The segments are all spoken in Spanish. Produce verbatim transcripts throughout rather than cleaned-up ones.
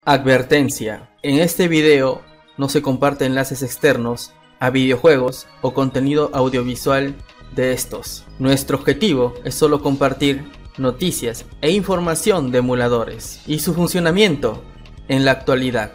Advertencia: en este video no se comparten enlaces externos a videojuegos o contenido audiovisual de estos. Nuestro objetivo es solo compartir noticias e información de emuladores y su funcionamiento en la actualidad.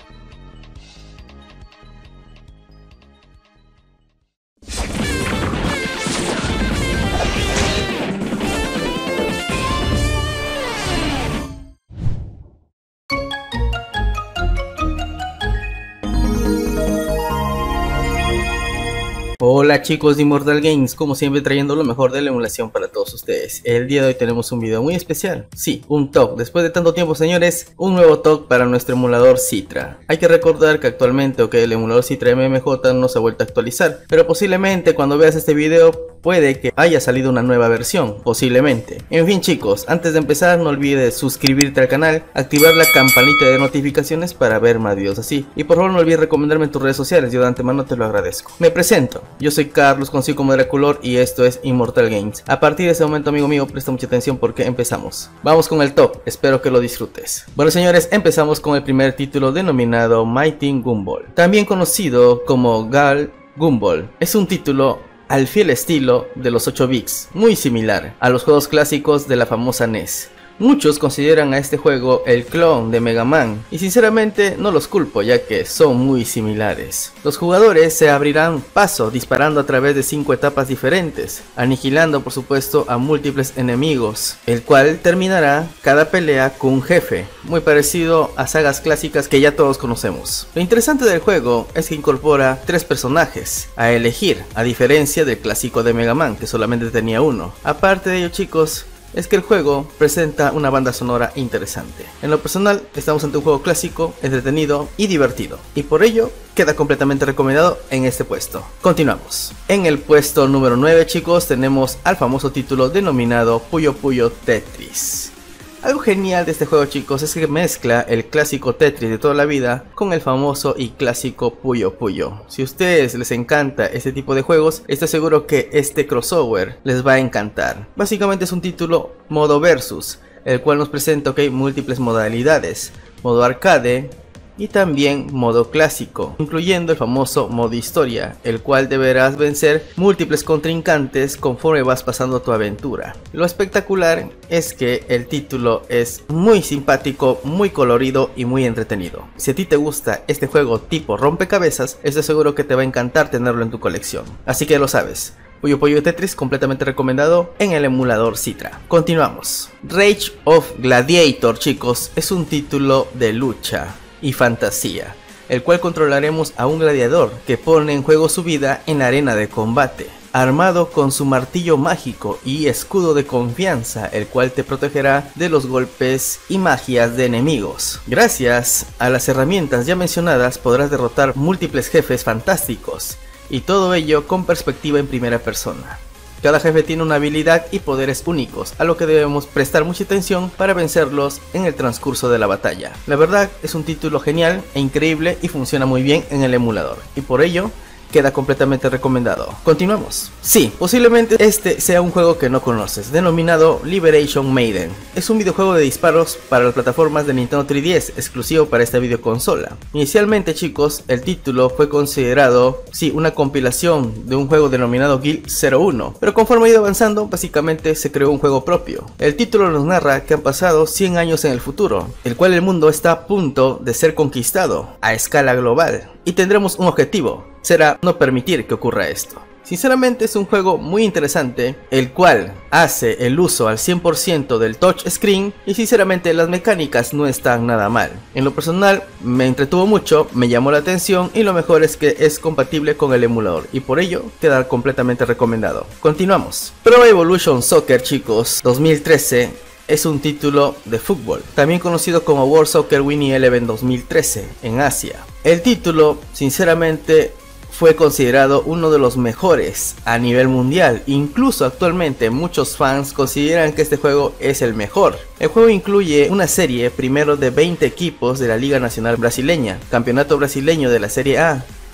Hola chicos de Immortal Games, como siempre trayendo lo mejor de la emulación para todos ustedes. El día de hoy tenemos un video muy especial, sí, un talk. Después de tanto tiempo, señores, un nuevo talk para nuestro emulador Citra. Hay que recordar que actualmente okay, el emulador Citra M M J no se ha vuelto a actualizar, pero posiblemente cuando veas este video puede que haya salido una nueva versión, posiblemente. En fin chicos, antes de empezar no olvides suscribirte al canal, activar la campanita de notificaciones para ver más videos así, y por favor no olvides recomendarme en tus redes sociales, yo de antemano te lo agradezco. Me presento. Yo soy Carlos, conocido como Draculor, y esto es Immortal Games. A partir de ese momento, amigo mío, presta mucha atención porque empezamos. Vamos con el top, espero que lo disfrutes. Bueno señores, empezamos con el primer título denominado Mighty Gumball, también conocido como Gal Gumball. Es un título al fiel estilo de los ocho bits, muy similar a los juegos clásicos de la famosa N E S. Muchos consideran a este juego el clon de Mega Man, y sinceramente no los culpo ya que son muy similares. Los jugadores se abrirán paso disparando a través de cinco etapas diferentes, aniquilando por supuesto a múltiples enemigos, el cual terminará cada pelea con un jefe, muy parecido a sagas clásicas que ya todos conocemos. Lo interesante del juego es que incorpora tres personajes a elegir, a diferencia del clásico de Mega Man que solamente tenía uno. Aparte de ello chicos, es que el juego presenta una banda sonora interesante. En lo personal, estamos ante un juego clásico, entretenido y divertido, y por ello queda completamente recomendado en este puesto. Continuamos. En el puesto número nueve chicos, tenemos al famoso título denominado Puyo Puyo Tetris. Algo genial de este juego chicos es que mezcla el clásico Tetris de toda la vida con el famoso y clásico Puyo Puyo. Si a ustedes les encanta este tipo de juegos, estoy seguro que este crossover les va a encantar. Básicamente es un título modo versus, el cual nos presenta okay, múltiples modalidades, modo arcade y también modo clásico, incluyendo el famoso modo historia, el cual deberás vencer múltiples contrincantes conforme vas pasando tu aventura. Lo espectacular es que el título es muy simpático, muy colorido y muy entretenido. Si a ti te gusta este juego tipo rompecabezas, estoy seguro que te va a encantar tenerlo en tu colección. Así que lo sabes. Puyo Puyo Tetris completamente recomendado en el emulador Citra. Continuamos. Rage of Gladiator chicos, es un título de lucha y fantasía, el cual controlaremos a un gladiador que pone en juego su vida en la arena de combate, armado con su martillo mágico y escudo de confianza, el cual te protegerá de los golpes y magias de enemigos. Gracias a las herramientas ya mencionadas podrás derrotar múltiples jefes fantásticos, y todo ello con perspectiva en primera persona. Cada jefe tiene una habilidad y poderes únicos, a lo que debemos prestar mucha atención para vencerlos en el transcurso de la batalla. La verdad es un título genial e increíble y funciona muy bien en el emulador, y por ello queda completamente recomendado. Continuamos. Sí, posiblemente este sea un juego que no conoces, denominado Liberation Maiden. Es un videojuego de disparos para las plataformas de Nintendo tres D S, exclusivo para esta videoconsola. Inicialmente chicos, el título fue considerado, sí, una compilación de un juego denominado Guild cero uno, pero conforme ha ido avanzando, básicamente se creó un juego propio. El título nos narra que han pasado cien años en el futuro, el cual el mundo está a punto de ser conquistado a escala global, y tendremos un objetivo, será no permitir que ocurra esto. Sinceramente es un juego muy interesante, el cual hace el uso al cien por ciento del touch screen, y sinceramente las mecánicas no están nada mal. En lo personal me entretuvo mucho, me llamó la atención, y lo mejor es que es compatible con el emulador, y por ello queda completamente recomendado. Continuamos. Pro Evolution Soccer chicos, dos mil trece. Es un título de fútbol, también conocido como World Soccer Winnie Eleven dos mil trece en Asia. El título, sinceramente, fue considerado uno de los mejores a nivel mundial. Incluso actualmente muchos fans consideran que este juego es el mejor. El juego incluye una serie primero de veinte equipos de la Liga Nacional Brasileña, Campeonato Brasileño de la Serie A,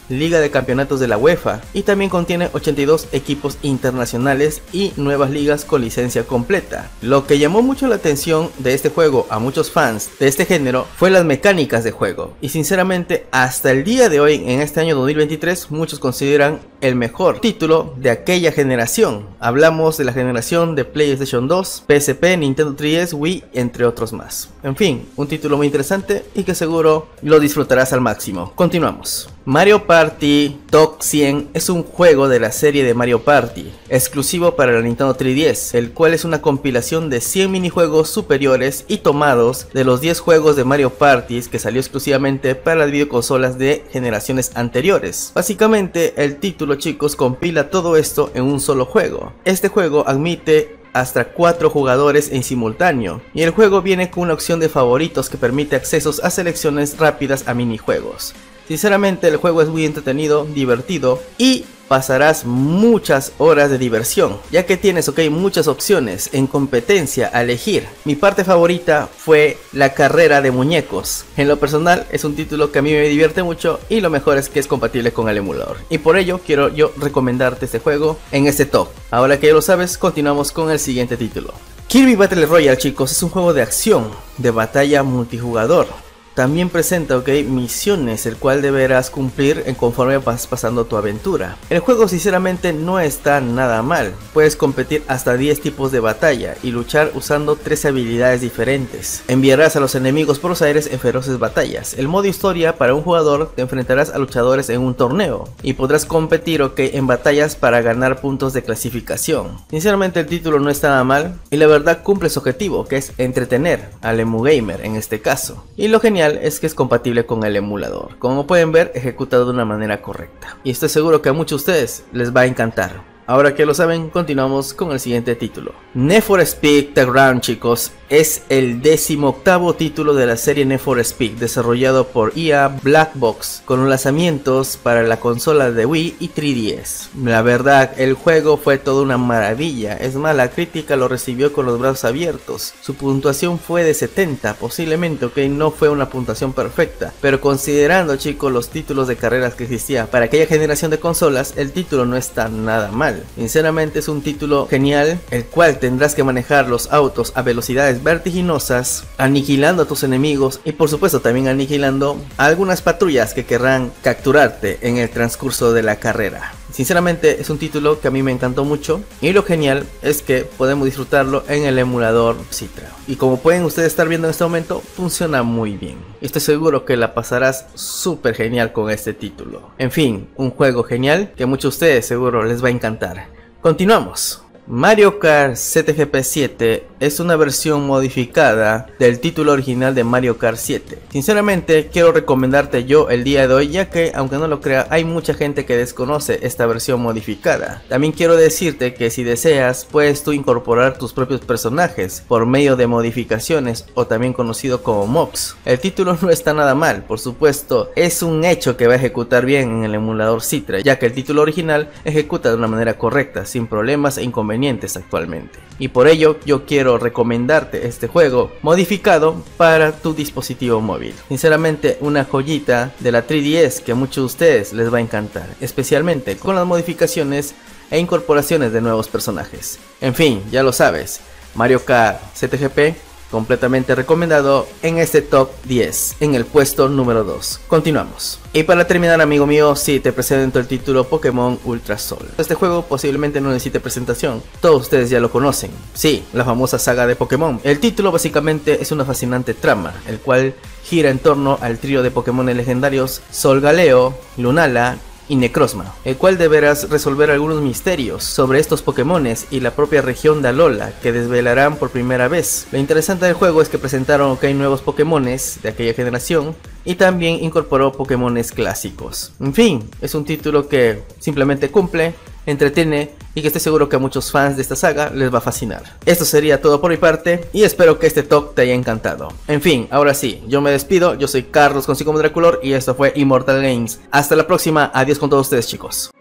Liga de Campeonatos de la UEFA y también contiene ochenta y dos equipos internacionales y nuevas ligas con licencia completa. Lo que llamó mucho la atención de este juego a muchos fans de este género fue las mecánicas de juego, y sinceramente hasta el día de hoy, en este año dos mil veintitrés, muchos consideran el mejor título de aquella generación. Hablamos de la generación de PlayStation dos, P S P, Nintendo tres D S, Wii, entre otros más. En fin, un título muy interesante y que seguro lo disfrutarás al máximo. Continuamos. Mario Party Top cien es un juego de la serie de Mario Party, exclusivo para la Nintendo tres D S, el cual es una compilación de cien minijuegos superiores y tomados de los diez juegos de Mario Party que salió exclusivamente para las videoconsolas de generaciones anteriores. Básicamente, el título, chicos, compila todo esto en un solo juego. Este juego admite hasta cuatro jugadores en simultáneo, y el juego viene con una opción de favoritos que permite accesos a selecciones rápidas a minijuegos. Sinceramente, el juego es muy entretenido, divertido y pasarás muchas horas de diversión, ya que tienes ok muchas opciones en competencia a elegir. Mi parte favorita fue la carrera de muñecos. En lo personal es un título que a mí me divierte mucho, y lo mejor es que es compatible con el emulador, y por ello quiero yo recomendarte este juego en este top. Ahora que ya lo sabes, continuamos con el siguiente título. Kirby Battle Royale, chicos, es un juego de acción de batalla multijugador. También presenta ok misiones, el cual deberás cumplir en conforme vas pasando tu aventura. El juego sinceramente no está nada mal. Puedes competir hasta diez tipos de batalla y luchar usando trece habilidades diferentes. Enviarás a los enemigos por los aires en feroces batallas. El modo historia: para un jugador te enfrentarás a luchadores en un torneo y podrás competir ok en batallas para ganar puntos de clasificación. Sinceramente el título no está nada mal y la verdad cumple su objetivo, que es entretener al emugamer en este caso. Y lo genial es que es compatible con el emulador, como pueden ver, ejecutado de una manera correcta, y estoy seguro que a muchos de ustedes les va a encantar. Ahora que lo saben, continuamos con el siguiente título. Need for Speed The Ground, chicos, es el decimoctavo título de la serie Need for Speed, desarrollado por E A Black Box, con los lanzamientos para la consola de Wii y tres D S. La verdad, el juego fue toda una maravilla, es más, la crítica lo recibió con los brazos abiertos. Su puntuación fue de setenta, posiblemente, ok, no fue una puntuación perfecta, pero considerando, chicos, los títulos de carreras que existía para aquella generación de consolas, el título no está nada mal. Sinceramente es un título genial, el cual tendrás que manejar los autos a velocidades vertiginosas, aniquilando a tus enemigos y por supuesto también aniquilando a algunas patrullas que querrán capturarte en el transcurso de la carrera. Sinceramente es un título que a mí me encantó mucho, y lo genial es que podemos disfrutarlo en el emulador Citra. Y como pueden ustedes estar viendo en este momento, funciona muy bien. Estoy seguro que la pasarás súper genial con este título. En fin, un juego genial que a muchos de ustedes seguro les va a encantar. Continuamos. Mario Kart Z G P siete es una versión modificada del título original de Mario Kart siete. Sinceramente quiero recomendarte yo el día de hoy, ya que aunque no lo crea, hay mucha gente que desconoce esta versión modificada. También quiero decirte que si deseas, puedes tú incorporar tus propios personajes por medio de modificaciones, o también conocido como mods. El título no está nada mal, por supuesto, es un hecho que va a ejecutar bien en el emulador Citra, ya que el título original ejecuta de una manera correcta, sin problemas e inconvenientes actualmente, y por ello yo quiero recomendarte este juego modificado para tu dispositivo móvil. Sinceramente una joyita de la tres D S que a muchos de ustedes les va a encantar, especialmente con las modificaciones e incorporaciones de nuevos personajes. En fin, ya lo sabes, Mario Kart Z G P completamente recomendado en este top diez, en el puesto número dos. Continuamos. Y para terminar, amigo mío, sí, te presento el título Pokémon Ultra Sol. Este juego posiblemente no necesite presentación, todos ustedes ya lo conocen. Sí, la famosa saga de Pokémon. El título básicamente es una fascinante trama, el cual gira en torno al trío de Pokémon legendarios Solgaleo, Lunala y Necrozma, el cual deberás resolver algunos misterios sobre estos Pokémones y la propia región de Alola, que desvelarán por primera vez. Lo interesante del juego es que presentaron ok nuevos Pokémones de aquella generación, y también incorporó Pokémones clásicos. En fin, es un título que simplemente cumple, entretiene, y que estoy seguro que a muchos fans de esta saga les va a fascinar. Esto sería todo por mi parte, y espero que este top te haya encantado. En fin, ahora sí, yo me despido. Yo soy Carlos consigo como Draculor, y esto fue Immortal Games. Hasta la próxima, adiós con todos ustedes, chicos.